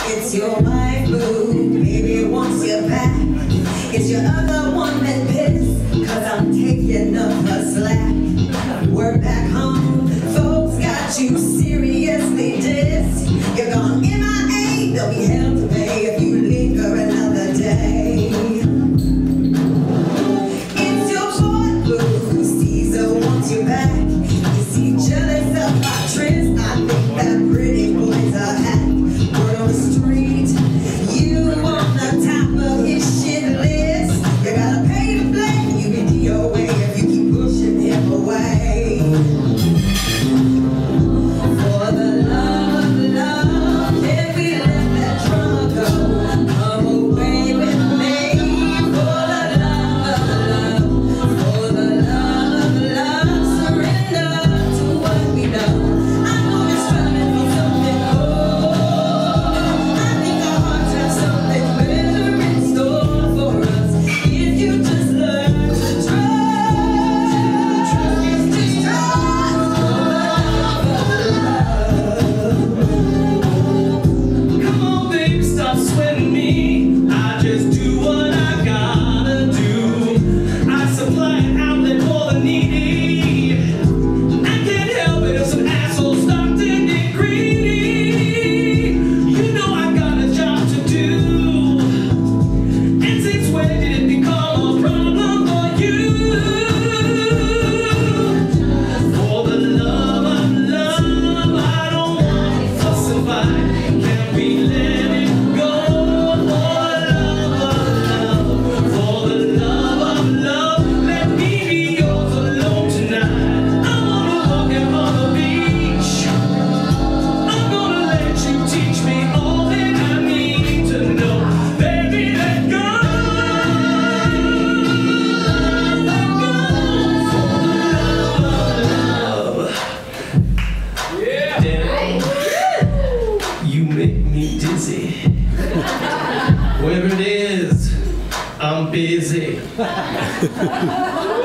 It's your wife, boo, baby wants you back. It's your other one that pissed, cause I'm taking up her slack. Work back home, folks got you seriously dissed. You're gone MIA, they'll be hell to pay if you linger another day. It's your boy, boo, Caesar wants you back. Is he jealous of my tryst? I think that pretty boy's a hack. Word on the street, you on the top of his shit list. You gotta pay to play, you can DOA if you keep pushing him away. For the love of love, if we let that drama go, come away with me. For the love of love, for the love of love, surrender to what we know. I know you're striving for something more. I think our hearts have something better in store for us. If you just learn to trust, just trust for the love of love. Come on, baby, stop sweating me. I just do what I gotta do. I supply an outlet for the needy. I can't help it if some assholes start to get greedy. You know I got a job to do. And since when did it become a problem for you? For the love of love, I don't want to fuss and fight. Can we let it go? For the love of love, let me be yours alone tonight. I wanna walk out on the beach. I'm gonna let you teach me all that I need to know. Baby, let go. Let go. For the love of love. Yeah. Damn. You make me dizzy. Whatever it is, I'm busy.